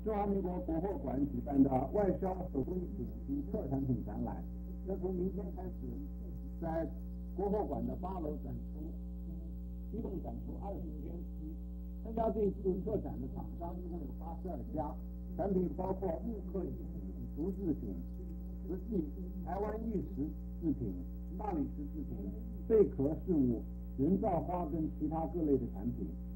中华民国国货馆举办的外销手工艺品及特产品展览，将从明天开始在国货馆的8楼展出，一共展出20天。参加这一次特展的厂商一共有82家，产品包括木刻艺品、竹制品、瓷器、台湾玉石制品、大理石制品、贝壳饰物、人造花跟其他各类的产品。